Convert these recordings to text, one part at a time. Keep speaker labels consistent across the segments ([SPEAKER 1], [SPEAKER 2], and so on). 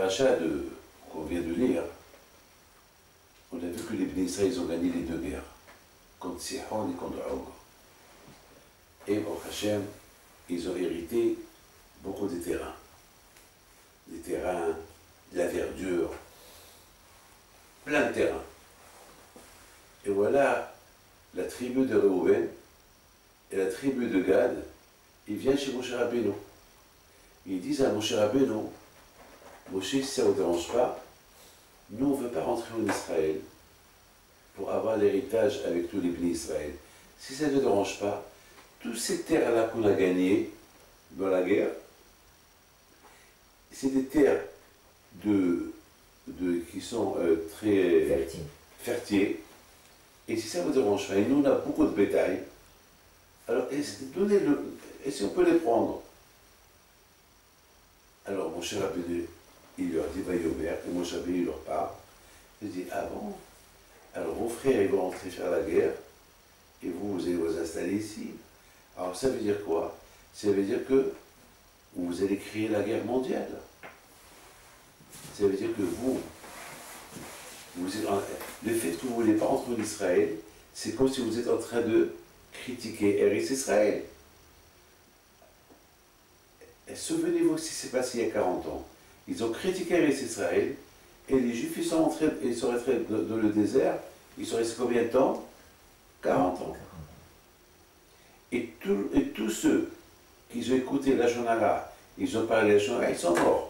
[SPEAKER 1] paracha qu'on vient de lire, on a vu que les Bnei Israël ils ont gagné les deux guerres, contre Sihon et contre Og. Et Baruch Hashem, ils ont hérité beaucoup de terrains. Des terrains, de la verdure, plein de terrains. Et voilà, la tribu de Reuven et la tribu de Gad, ils viennent chez Moshe Rabbeinu. Ils disent à Moshe Rabbeinu, Moshe, si ça ne vous dérange pas, nous on ne veut pas rentrer en Israël pour avoir l'héritage avec tous les Bnei Israël. Si ça ne te dérange pas, toutes ces terres-là qu'on a gagnées dans la guerre, c'est des terres qui sont très fertiles. Et si ça ne vous dérange pas, et nous on a beaucoup de bétail, alors donnez-le, et si on peut les prendre. Alors mon cher Rabbeinu, il leur dit, va y ouvrir, et mon cher Rabbeinu, il leur parle. Il dit, ah bon? Alors vos frères, ils vont rentrer faire la guerre, et vous allez vous installer ici. Alors ça veut dire quoi? Ça veut dire que vous allez créer la guerre mondiale. Ça veut dire que le fait que vous ne voulez pas rentrer en Israël, c'est comme si vous êtes en train de critiquer Eretz Israël. Souvenez-vous ce qui s'est passé il y a 40 ans. Ils ont critiqué Eretz Israël, et les Juifs ils sont rentrés dans le désert. Ils sont restés combien de temps? 40 ans. Et tous ceux qui ont écouté la Shonara, ils ont parlé la Shonara, ils sont morts.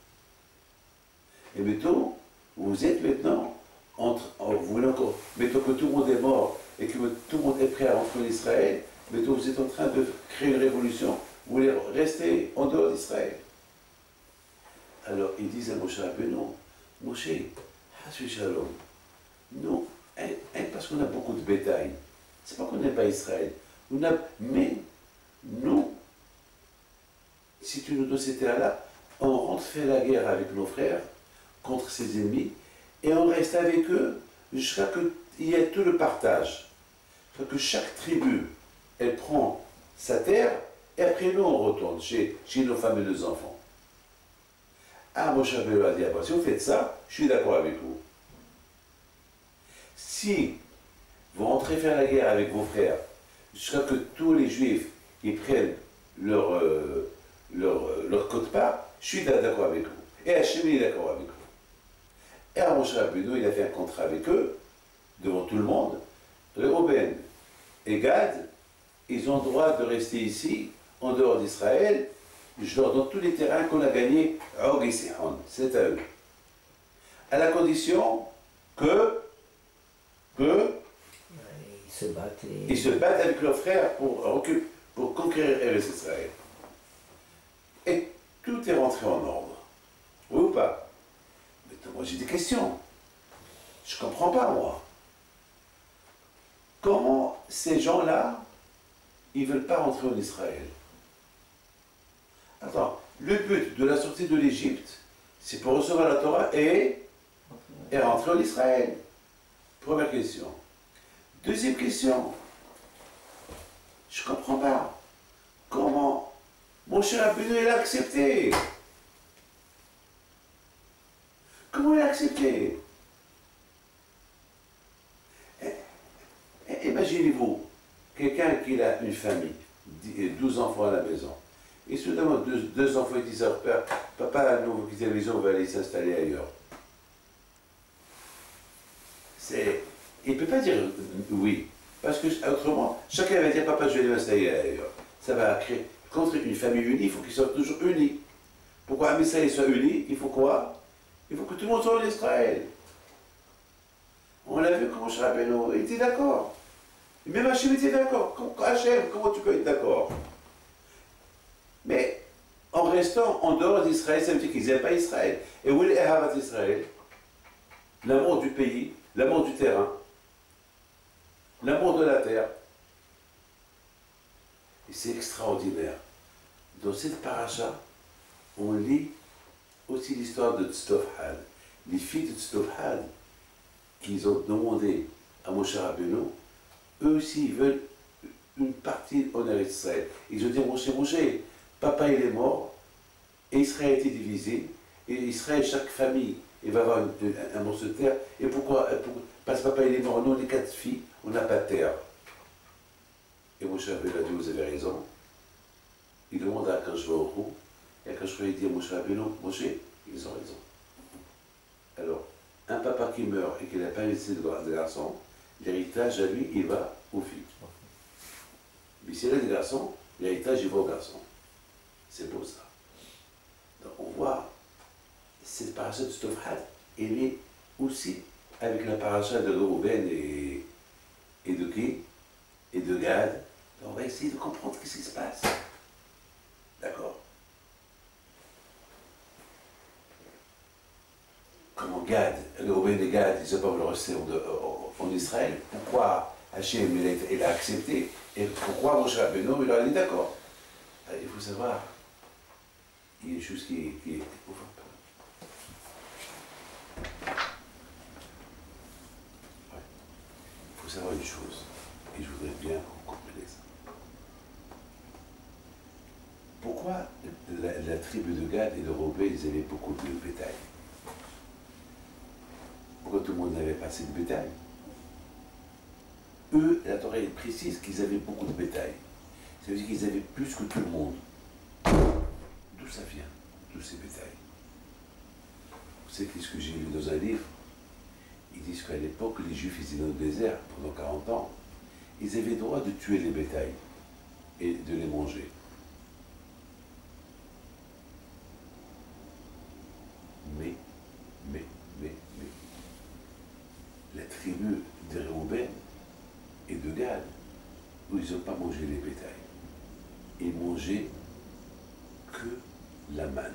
[SPEAKER 1] Et mettons, vous êtes maintenant vous voulez encore, mettons que tout le monde est mort et que tout le monde est prêt à rentrer en Israël, mettons vous êtes en train de créer une révolution, vous voulez rester en dehors d'Israël. Alors ils disent à Moshe Rabbeinu, Moshe, Hashu Shalom, nous, parce qu'on a beaucoup de bétail, c'est pas qu'on n'aime pas Israël, mais nous, si tu nous donnes ces terres-là, on rentre faire la guerre avec nos frères contre ses ennemis et on reste avec eux jusqu'à ce qu'il y ait tout le partage. Jusqu'à que chaque tribu, elle prend sa terre et après nous on retourne chez nos femmes et nos enfants. Ah, Moshe Rabbeinu a dit, ah, si vous faites ça, je suis d'accord avec vous. Si vous rentrez faire la guerre avec vos frères jusqu'à que tous les Juifs ils prennent leur quote-part, je suis d'accord avec vous. Et Hachem est d'accord avec vous. Et à Moshe Rabbeinu, il a fait un contrat avec eux, devant tout le monde. Reuben et Gad, ils ont le droit de rester ici, en dehors d'Israël. Je leur donne tous les terrains qu'on a gagnés, Og et Sihon, c'est à eux. À la condition que ils se battent avec leurs frères pour conquérir Eretz Israël. Et tout est rentré en ordre. Oui ou pas? Mais moi j'ai des questions. Je ne comprends pas, moi. Comment ces gens-là, ils ne veulent pas rentrer en Israël? Attends, le but de la sortie de l'Égypte, c'est pour recevoir la Torah et rentrer en Israël. Première question. Deuxième question. Je ne comprends pas. Comment Moshe Rabbeinu l'a accepté? Comment il a accepté? Imaginez-vous, quelqu'un qui a une famille, 12 enfants à la maison, et soudainement deux enfants ils disent à leur père, papa, nous, vous quittez la maison, on va aller s'installer ailleurs. Il ne peut pas dire oui, parce que autrement, chacun va dire, papa, je vais aller m'installer ailleurs. Ça va créer, contre une famille unie, il faut qu'ils soient toujours unis. Pourquoi un Israël soit uni, il faut quoi? Il faut que tout le monde soit en Israël. On l'a vu comment Moshe Rabbeinu était d'accord. Même Hachem était d'accord. Hachem, comment tu peux être d'accord? Mais en restant en dehors d'Israël, ça veut dire qu'ils n'aiment pas Israël. Et où est Ahavat Israël? L'amour du pays, l'amour du terrain, l'amour de la terre. Et c'est extraordinaire. Dans cette paracha, on lit aussi l'histoire de Tzlofhad. Les filles de Tzlofhad, qu'ils ont demandé à Moshe Rabbeinu, eux aussi ils veulent une partie en Eretz Israël. Ils ont dit Moshe, papa il est mort, et Israël a été divisé, Et Israël, chaque famille, il va avoir un morceau de terre. Et pourquoi, parce que papa il est mort, nous, les 4 filles, on n'a pas de terre. Et Moshe Rabbeinu a dit, vous avez raison. Il demande à Akash Baruch et Akash Baruch dit à Moshe Rabbeinu, Moshe, ils ont raison. Alors, un papa qui meurt et qui n'a pas laissé de garçon, l'héritage à lui, il va aux filles. Mais s'il a des garçons, l'héritage, il va aux garçons. C'est beau ça. Donc on voit, cette paracha de Stofhat, elle est aussi avec la paracha de Reuven et de qui? Et de Gad. Donc on va essayer de comprendre ce qui se passe. D'accord? Comment Gad, Reuven et Gad, ils ne peuvent le rester en Israël. Pourquoi Hachem il a accepté? Et pourquoi Moshe Rabbeinu il a dit d'accord? Il faut savoir, il y a une chose qui est il faut savoir une chose, et je voudrais bien que vous compreniez ça. Pourquoi la tribu de Gad et de Reuven, ils avaient beaucoup de bétail? Pourquoi tout le monde n'avait pas assez de bétail? Eux, la Torah est précise qu'ils avaient beaucoup de bétail. Ça veut dire qu'ils avaient plus que tout le monde. D'où ça vient, tous ces bétails? Vous savez ce que j'ai lu dans un livre? Ils disent qu'à l'époque, les Juifs ils étaient dans le désert pendant 40 ans. Ils avaient le droit de tuer les bétails et de les manger. Mais, la tribu de Reuven et de Gad, où ils n'ont pas mangé les bétails. Ils mangeaient que la manne.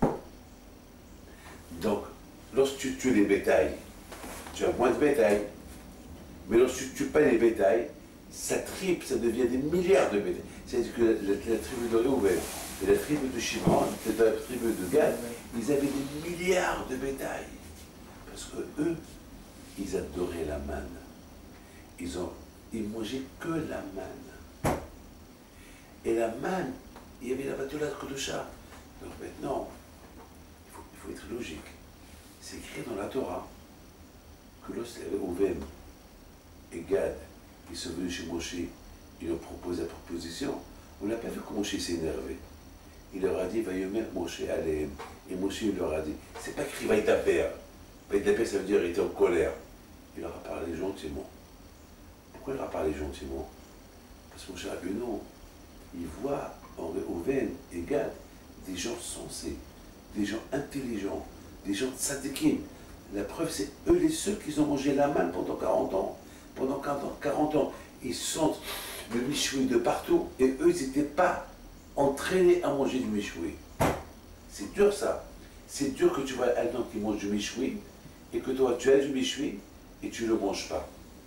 [SPEAKER 1] Donc, lorsque tu tues les bétails, tu as moins de bétail. Mais lorsque tu ne tues pas les bétails, ça triple, ça devient des milliards de bétails. C'est-à-dire que la tribu de Reuven et la tribu de Shimon, la tribu de Gad, ils avaient des milliards de bétail. Parce que eux, ils adoraient la manne. Ils mangeaient que la manne. Et la manne, il y avait la Batoula Kodosha. Donc maintenant, il faut être logique. C'est écrit dans la Torah que lorsque Reuven et Gad, ils sont venus chez Moshe, ils leur proposent la proposition. On n'a pas vu que Moshe s'est énervé. Il leur a dit, va y mettre Moshe à l'aime. Et Moshe leur a dit, c'est pas écrit va y taper. Va y taper, ça veut dire qu'il était en colère. Il leur a parlé gentiment. Pourquoi il leur a parlé gentiment? Parce que Moshe Rabbeinu, il voit en Reuven et Gad des gens sensés, des gens intelligents, des gens tzadikim. La preuve, c'est eux les seuls qui ont mangé la manne pendant 40 ans. Pendant 40 ans, ils sentent le michoui de partout et eux, ils n'étaient pas entraînés à manger du michoui. C'est dur ça. C'est dur que tu vois un homme qui mange du michoui et que toi, tu as du michoui et tu ne le manges pas.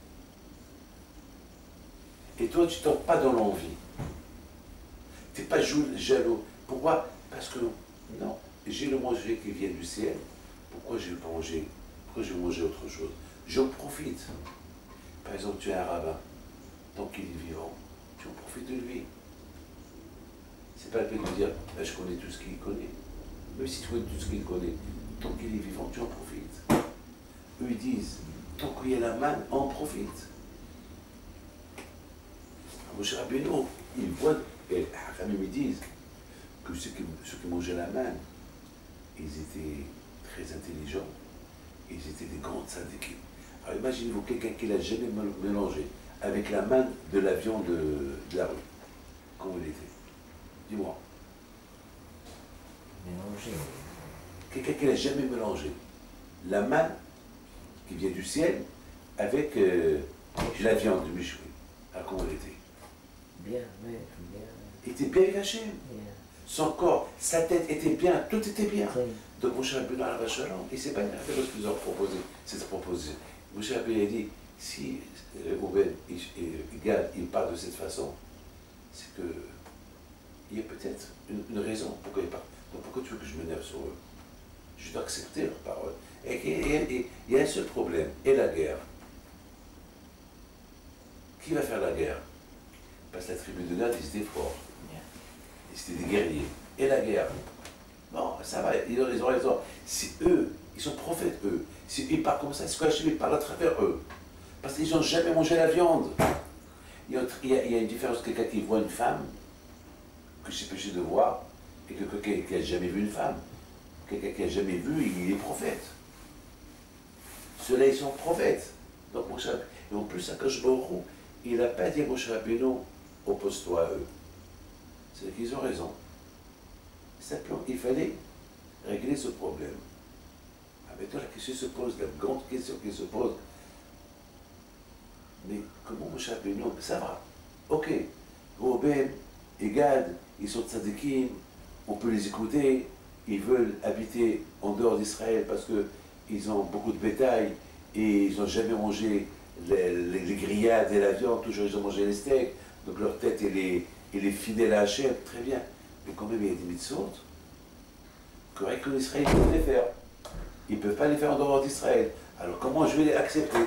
[SPEAKER 1] Et toi, tu ne tombes pas dans l'envie. Tu n'es pas jaloux. Pourquoi? Parce que, non, j'ai le manger qui vient du ciel. Pourquoi je ne vais pas manger? Pourquoi je vais manger autre chose? J'en profite. Par exemple, tu es un rabbin. Tant qu'il est vivant, tu en profites de lui. C'est pas la peine de dire, ben, je connais tout ce qu'il connaît. Même si tu connais tout ce qu'il connaît, tant qu'il est vivant, tu en profites. Eux, ils disent, tant qu'il y a la manne, on en profite. Moshe Rabbeinu, ils voient, et les Hachamim, ils disent que ceux qui mangeaient la manne, ils étaient très intelligents, ils étaient des grands tzadikim. Alors imaginez-vous quelqu'un qui l'a jamais mélangé avec la manne de la viande de la rue. Comment il était? Dis-moi.
[SPEAKER 2] Mélangé.
[SPEAKER 1] Quelqu'un qui l'a jamais mélangé. La manne qui vient du ciel avec la viande du michoui. Alors comment il était?
[SPEAKER 2] Bien, oui, bien.
[SPEAKER 1] Il était bien caché.
[SPEAKER 2] Bien.
[SPEAKER 1] Son corps, sa tête était bien, tout était bien.
[SPEAKER 2] Oui.
[SPEAKER 1] Donc Moshe Rabbeinu à la Shalom, il ne s'est pas énervé lorsqu'ils ont proposé cette proposition. Moshe Rabbeinu a dit, si Reuven et Gad, ils parlent de cette façon, c'est que il y a peut-être une raison pourquoi ils parlent. Donc pourquoi tu veux que je m'énerve sur eux? Je dois accepter leurs paroles. Et il y a un seul problème, et la guerre. Qui va faire la guerre? Parce que la tribu de Gad, ils étaient forts. Ils étaient des guerriers. Et la guerre? Bon, ça va, ils ont raison. Si eux, ils sont prophètes, eux, si ils parlent comme ça, c'est quoi ils parlent à travers eux. Parce qu'ils n'ont jamais mangé la viande. Il y a une différence, quelqu'un qui voit une femme, que c'est péché de voir, et que quelqu'un qui n'a jamais vu une femme. Quelqu'un qui n'a jamais vu, il est prophète. Ceux-là, ils sont prophètes. Donc, Moshe Rabbeinu, et en plus, Akadosh Baruch Hu, il n'a pas dit à Moshe Rabbeinu, oppose-toi à eux. C'est qu'ils ont raison. Simplement, il fallait régler ce problème. Ah, maintenant, la question se pose, la grande question qui se pose, mais comment Moshe Rabbeinu, ça va. Ok, Reuben et Gad, ils sont tzadikim, on peut les écouter, ils veulent habiter en dehors d'Israël parce qu'ils ont beaucoup de bétail et ils n'ont jamais mangé les grillades et la viande, toujours ils ont mangé les steaks, donc leur tête elle est fidèle à Hachem, très bien. Mais quand même il y a des mitzvot, correct qu'en Israël ils peuvent les faire. Ils ne peuvent pas les faire en dehors d'Israël. Alors comment je vais les accepter?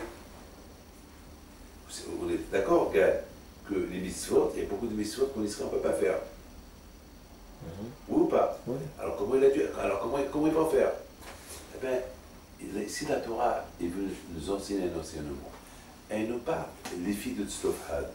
[SPEAKER 1] On est d'accord, Gad, que les mitzvot, il y a beaucoup de mitzvot qu'en Israël on ne peut pas faire. Oui ou pas?
[SPEAKER 2] Oui.
[SPEAKER 1] Alors comment il a dû, alors comment il va faire? Eh bien, si la Torah veut nous enseigner un enseignement, elle nous parle les filles de Tzlofhad.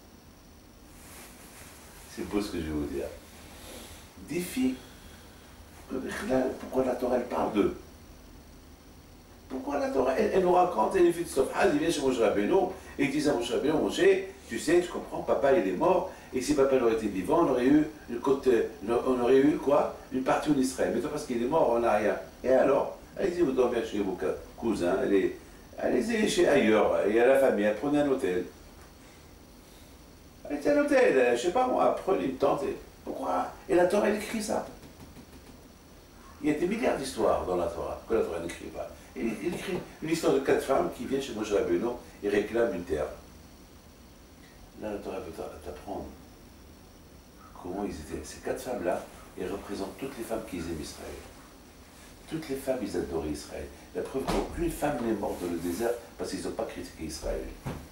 [SPEAKER 1] C'est beau ce que je vais vous dire. Des filles, pourquoi la Torah elle parle d'eux? Pourquoi la Torah elle nous raconte les filles de Tzlofhad, ils viennent chez Moshe Rabbeinu et ils disent à Moshe Rabbeinu, Moshe, tu sais, tu comprends, papa il est mort, et si papa aurait été vivant, on aurait eu quoi? Une partie en Israël. Mais toi, parce qu'il est mort, on n'a rien. Et alors? Allez-y, vous dormez chez vos cousins, allez-y chez ailleurs, il y a la famille, prenez un hôtel. Allez, un hôtel, je sais pas moi, prenez une tente. Pourquoi? Et la Torah, elle écrit ça. Il y a des milliards d'histoires dans la Torah, que la Torah n'écrit pas. Il écrit une histoire de 4 femmes qui viennent chez Moshe Rabbeinu et réclament une terre. Là, la Torah veut t'apprendre comment ils étaient. Ces 4 femmes-là, elles représentent toutes les femmes qui aiment Israël. Toutes les femmes, ils adoraient Israël. La preuve qu'aucune femme n'est morte dans le désert parce qu'ils n'ont pas critiqué Israël.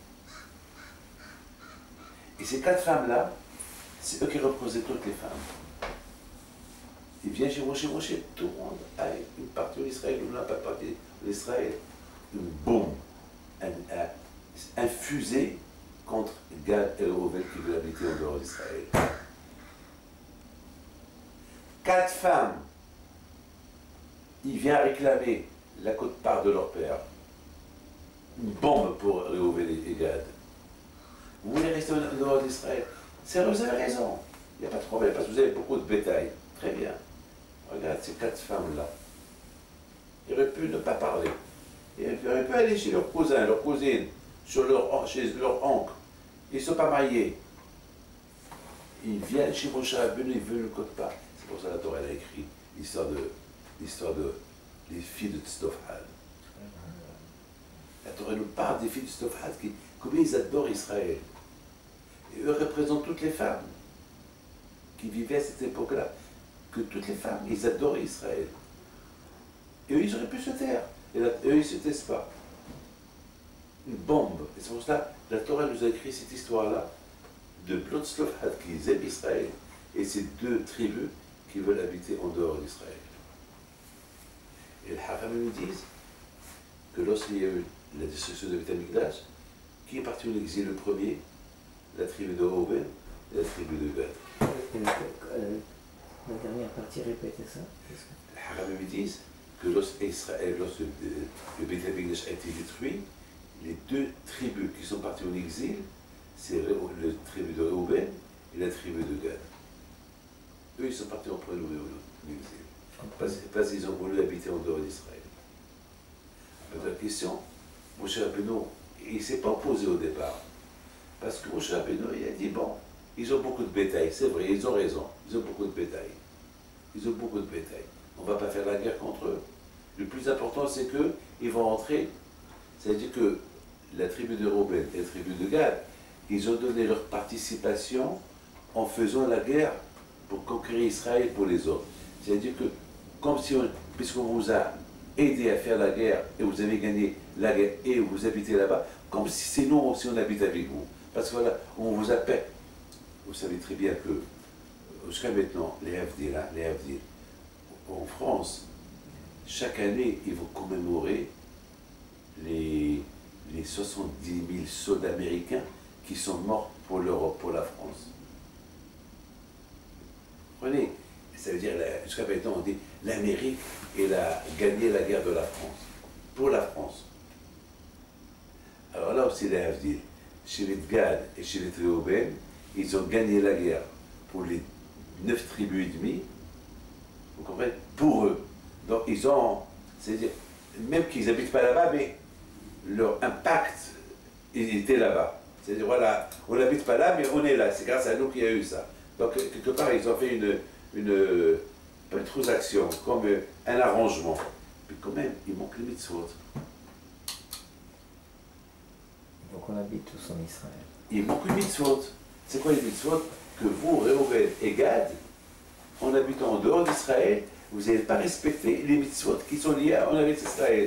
[SPEAKER 1] Et ces 4 femmes-là, c'est eux qui représentent toutes les femmes. Ils viennent chez Moshe, tout le monde a une partie en Israël, ou n'a pas de partie en Israël. Une bombe, un fusée contre Gad et Reuven qui veulent habiter en dehors d'Israël. 4 femmes, ils viennent réclamer la quote-part de leur père. Une bombe pour Reuven et Gad. Vous voulez rester en dehors d'Israël? Vous avez raison, il n'y a pas de problème, parce que vous avez beaucoup de bétail. Très bien. Regarde ces 4 femmes-là. Ils auraient pu ne pas parler. Ils auraient pu aller chez leurs cousins, leurs cousines, chez leur oncle. Ils ne sont pas mariés. Ils viennent chez Moshe Rabbeinu, ils ne veulent le code pas. C'est pour ça que la Torah a écrit l'histoire de les filles de Tzlofhad. La Torah nous parle des filles de Tzlofhad, combien ils adorent Israël. Et eux représentent toutes les femmes qui vivaient à cette époque-là. Que toutes les femmes, ils adoraient Israël. Et eux, ils auraient pu se taire. Et là, eux, ils ne se taisent pas. Une bombe. Et c'est pour ça que la Torah nous a écrit cette histoire-là de Tzlofhad qui aiment Israël et ces 2 tribus qui veulent habiter en dehors d'Israël. Et les Haram nous disent que lorsqu'il y a eu la destruction de Beth Amikdash, qui est parti en exil le premier? La tribu de Reuven et la tribu de Gad.
[SPEAKER 2] La dernière partie répétait ça.
[SPEAKER 1] Les Haram me disent que lorsque le Beth Amikdash a été détruit, les 2 tribus qui sont parties en exil, c'est la tribu de Reuven et la tribu de Gad. Eux, ils sont partis en premier en exil. Parce qu'ils ont voulu habiter en dehors d'Israël. La question, Moshe Rabbeinu, il ne s'est pas opposé au départ. Parce que Moshe Rabbeinu, il a dit, bon, ils ont beaucoup de bétail, c'est vrai, ils ont raison, ils ont beaucoup de bétail. Ils ont beaucoup de bétail. On ne va pas faire la guerre contre eux. Le plus important, c'est qu'ils vont rentrer. C'est-à-dire que la tribu de Reuven et la tribu de Gad, ils ont donné leur participation en faisant la guerre pour conquérir Israël pour les autres. C'est-à-dire que, comme si puisqu'on vous a aidé à faire la guerre et vous avez gagné la guerre et vous habitez là-bas, comme si c'est nous aussi on habite avec vous. Parce que voilà, on vous appelle. Vous savez très bien que, jusqu'à maintenant, les Havdil, en France, chaque année, ils vont commémorer les 70 000 soldats américains qui sont morts pour l'Europe, pour la France. Vous comprenez? Ça veut dire, jusqu'à maintenant, on dit l'Amérique, elle a gagné la guerre de la France, pour la France. Alors là aussi, les Havdil, chez les Gad et chez les Théoben, ils ont gagné la guerre pour les 9 tribus et demie, vous comprenez? Pour eux. Donc ils ont, c'est-à-dire, même qu'ils n'habitent pas là-bas, mais leur impact, il était là-bas. C'est-à-dire, voilà, on n'habite pas là, mais on est là. C'est grâce à nous qu'il y a eu ça. Donc, quelque part, ils ont fait pas une transaction, comme un arrangement. Mais quand même, il manque les mitzvot.
[SPEAKER 2] Donc on habite tous en Israël.
[SPEAKER 1] Il manque les mitzvot. C'est quoi les mitzvot? Que vous, Réhouven et Gad, en habitant en dehors d'Israël, vous n'allez pas respecter les mitzvot qui sont liés en avec Israël.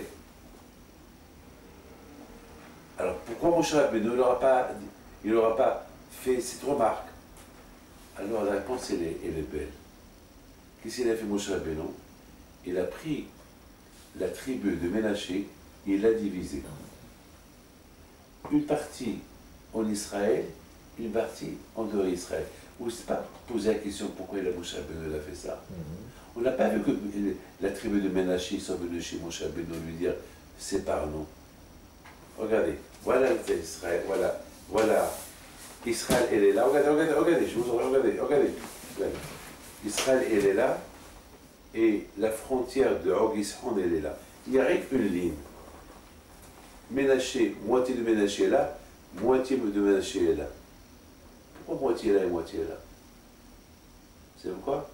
[SPEAKER 1] Alors pourquoi Moshe Rabbeinu il n'aura pas fait cette remarque? Alors la réponse elle est belle. Qu'est-ce qu'il a fait Moshe Rabbeinu? Il a pris la tribu de Ménaché, il l'a divisée. Une partie en Israël, une partie en dehors d'Israël. Vous ne s'est pas posé la question pourquoi Moshe Rabbeinu a fait ça. On n'a pas vu que la tribu de Ménaché sont venus chez Moshe Rabbeinu lui dire sépare-nous. Regardez, voilà Israël, voilà. Israël, elle est là. Regardez, je vous en regardez. Israël, elle est là, et la frontière de Hog-Ishon, elle est là. Il n'y a rien qu'une ligne. Ménaché, moitié de Ménaché est là, moitié de Ménaché est là. Pourquoi moitié là et moitié là? C'est pourquoi?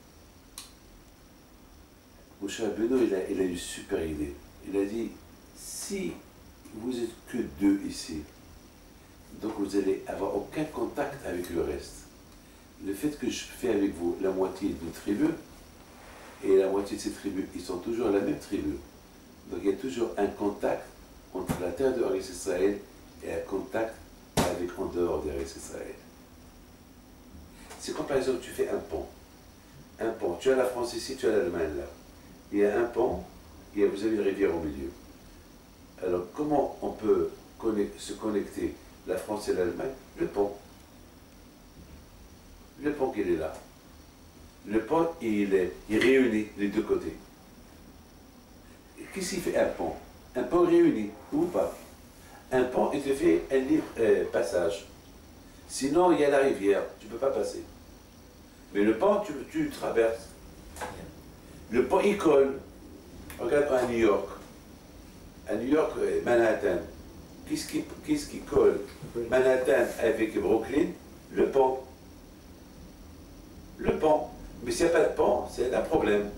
[SPEAKER 1] Moshe Rabbeinu, il a une super idée. Il a dit, si vous êtes que deux ici, donc vous n'allez avoir aucun contact avec le reste. Le fait que je fais avec vous la moitié d'une tribu, et la moitié de ces tribus, ils sont toujours la même tribu. Donc il y a toujours un contact entre la terre de Eretz Israël et un contact avec en dehors d'Eretz Israël. C'est comme par exemple tu fais un pont. Un pont. Tu as la France ici, tu as l'Allemagne là. Il y a un pont et vous avez une rivière au milieu. Alors comment on peut se connecter la France et l'Allemagne? Le pont. Le pont qu'il est là. Le pont, il réunit les deux côtés. Qu'est-ce qu'il fait un pont? Un pont réunit, ou pas? Un pont, il te fait un libre passage. Sinon, il y a la rivière, tu ne peux pas passer. Mais le pont, tu traverses. Le pont, il colle. Regarde à New York. À New York, Manhattan. Qu'est-ce qui colle Manhattan avec Brooklyn? Le pont. Le pont. Mais s'il n'y a pas de pont, c'est un problème.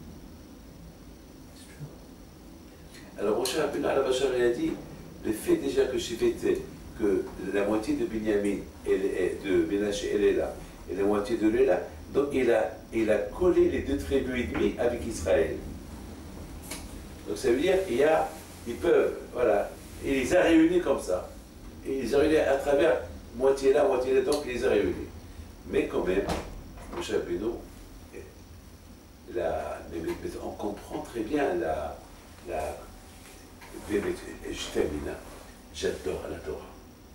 [SPEAKER 1] Alors, Moshe Rabbeinu il a dit, le fait déjà que j'ai fait que la moitié de Binyamin, de Ménaché, elle est là, et la moitié de lui est là, donc il a collé les deux tribus et demie avec Israël. Donc ça veut dire ils peuvent, voilà, il les a réunis comme ça. Et ils les a réunis à travers moitié là, donc il les a réunis. Mais quand même, Moshe Rabbeinu, on comprend très bien je termine, j'adore la Torah.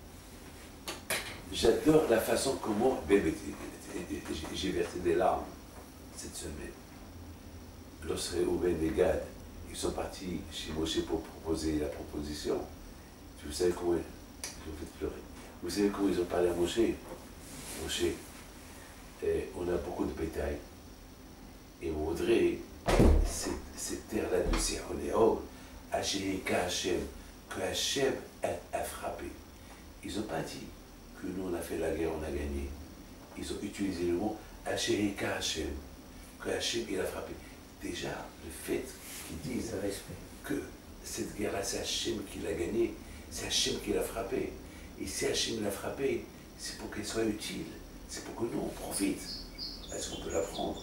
[SPEAKER 1] J'adore la façon comment j'ai versé des larmes cette semaine. Lorsque Réhouven et Gad, ils sont partis chez Moshe pour proposer la proposition. Vous savez comment ils ont fait pleurer. Vous savez comment ils ont parlé à Moshe? Moshe, on a beaucoup de bétail. Et on voudrait cette terre-là de Sihon et Og, Hachéika Hachem, que Hachem a frappé. Ils n'ont pas dit que nous on a fait la guerre, on a gagné. Ils ont utilisé le mot Hachéika Hachem, que Hachem il a frappé. Déjà, le fait qu'ils disent que cette guerre-là, c'est Hachem qui l'a gagnée, c'est Hachem qui l'a frappé. Et si Hachem l'a frappé, c'est pour qu'elle soit utile, c'est pour que nous on profite. Est-ce qu'on peut la prendre?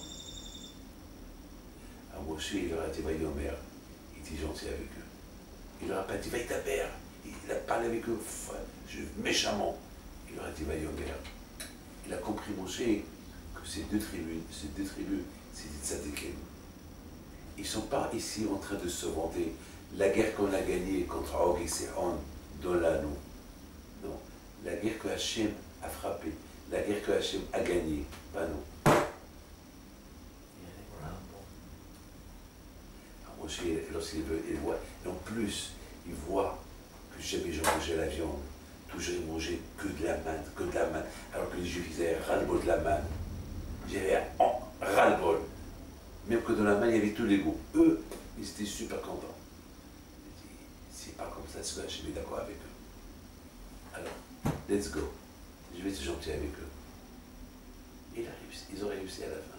[SPEAKER 1] Alors Moshe, il leur a dit, Vayomer, il était gentil avec eux. Il leur a pas dit, va ta mère. Il a parlé avec eux méchamment. Il leur a dit, Vayomer. Il a compris Moshe que ces deux tribus, c'est des tzadikim. ils ne sont pas ici en train de se vanter. La guerre qu'on a gagnée contre Og et Sihon, donne-la nous. Non, la guerre que Hachem a frappée, la guerre que Hachem a gagnée, pas nous. Moshe, lorsqu'il veut, il voit, et en plus, il voit que jamais je mangeais la viande, toujours il mangeait que de la manne, alors que les Juifs ils avaient ras-le-bol de la manne. J'avais ras-le-bol. Même que dans la manne, il y avait tous les goûts. Eux, ils étaient super contents. Il dit, c'est pas comme ça, je suis d'accord avec eux. Alors, let's go. Je vais être gentil avec eux. Ils ont réussi à la fin.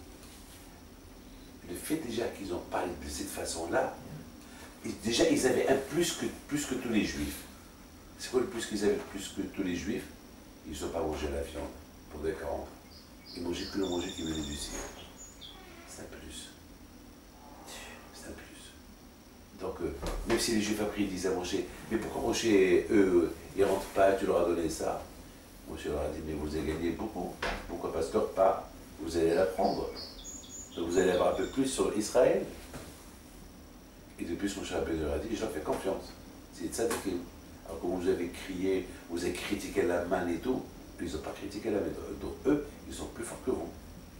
[SPEAKER 1] Le fait déjà qu'ils ont parlé de cette façon-là, déjà ils avaient un plus que tous les Juifs. C'est quoi le plus qu'ils avaient plus que tous les Juifs? Ils n'ont pas mangé la viande pendant 40 ans. Ils mangeaient que le manger qui venait du ciel. C'est un plus. C'est un plus. Donc, même si les Juifs après ils disaient à Moshe, mais pourquoi Moshe, eux, ils ne rentrent pas, tu leur as donné ça? Moshe leur a dit, mais vous avez gagné beaucoup. Pourquoi? Parce que leur part, vous allez la prendre. Donc vous allez avoir un peu plus sur Israël. Et de plus, Moshe Rabbeinu leur a dit, je leur fais confiance. C'est tzadikim. Alors que vous avez crié, vous avez critiqué la manne et tout, ils n'ont pas critiqué la manne. Donc eux, ils sont plus forts que vous.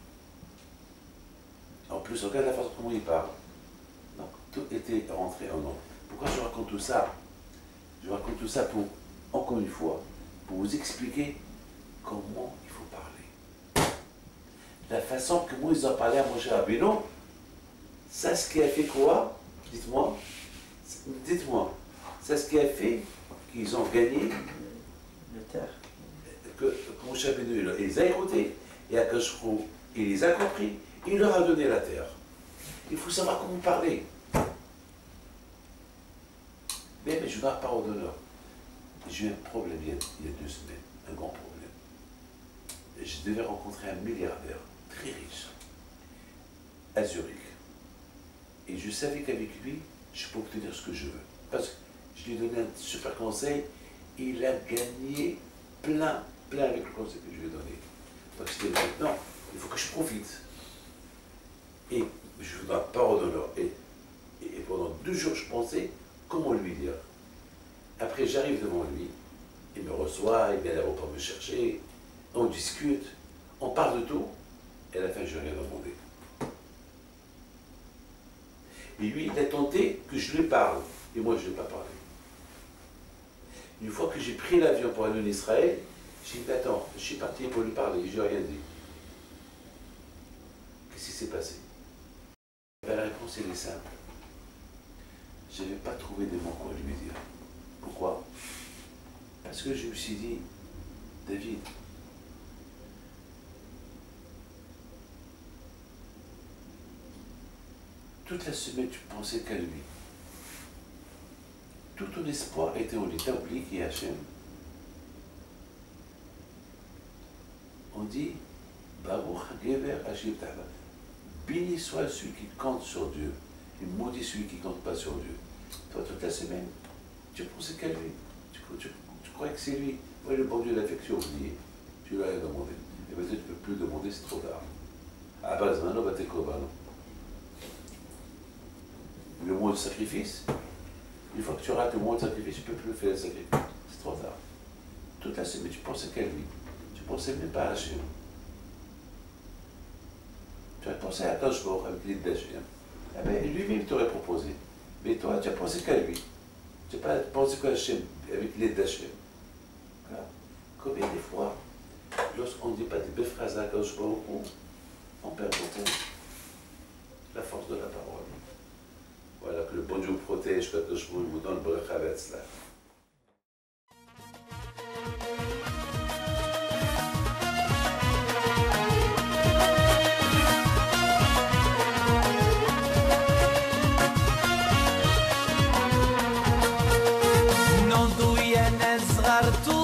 [SPEAKER 1] En plus, regarde la façon dont ils parlent. Donc tout était rentré en ordre. Pourquoi je raconte tout ça? Je raconte tout ça pour, encore une fois, pour vous expliquer comment il faut parler. La façon que moi ils ont parlé à Moshe Rabbeinu, c'est ce qui a fait quoi? Dites-moi. Dites-moi. C'est ce qui a fait qu'ils ont gagné
[SPEAKER 2] la terre.
[SPEAKER 1] Que Moshe Rabbeinu il les a écoutés, et Akash Hu, il les a compris, il leur a donné la terre. Il faut savoir comment parler. Mais je dois parole d'honneur. J'ai eu un problème il y a 2 semaines, un grand problème. Je devais rencontrer un milliardaire très riche à Zurich. Et je savais qu'avec lui, je peux obtenir ce que je veux. Parce que je lui ai donné un super conseil, il a gagné plein avec le conseil que je lui ai donné. Donc c'était maintenant, il faut que je profite. Et je vous donne parole d'honneur. Et pendant 2 jours, je pensais comment lui dire. Après, j'arrive devant lui, il me reçoit, il vient à l'aéroport me chercher, on discute, on parle de tout, et à la fin, je n'ai rien demandé. Et lui, il a tenté que je lui parle, et moi, je ne lui ai pas parlé. Une fois que j'ai pris l'avion pour aller en Israël, j'ai dit, attends, je suis parti pour lui parler, je n'ai rien dit. Qu'est-ce qui s'est passé? La réponse, elle est simple. Je n'avais pas trouvé de mots quoi lui dire. Pourquoi? Parce que je me suis dit, David, toute la semaine tu pensais qu'à lui. Tout ton espoir était en lui. T'as oublié qui est Hachem. On dit, Baruch HaGever Hachem Ta'ala. Béni soit celui qui compte sur Dieu, et maudit celui qui ne compte pas sur Dieu. Toi, toute la semaine, tu pensais qu'à lui. Tu croyais que c'est lui. Oui, le bon Dieu l'a fait que tu as oublié. Tu lui as rien demandé. Et maintenant, tu ne peux plus demander, c'est trop tard. Ah, bah, maintenant, bah, t'es quoi, bah, non. Le mot de sacrifice, une fois que tu rates le mot de sacrifice, tu ne peux plus faire le sacrifice. C'est trop tard. Toute la semaine, tu pensais qu'à lui. Tu ne pensais même pas à Hachem. Tu as pensé à Kajbor avec l'île d'Hachem. Eh bien, lui-même t'aurait proposé. Mais toi, tu as pensé qu'à lui. Tu n'as pas pensé qu'à Hachem avec l'île d'Hachem. Combien de fois, lorsqu'on ne dit pas des belles phrases à Kajbor, on perd beaucoup la force de la parole. Voilà, que le bon Dieu vous protège, que Kajbor vous donne le bracha v'etzlach.
[SPEAKER 3] Non tu jenes zgartu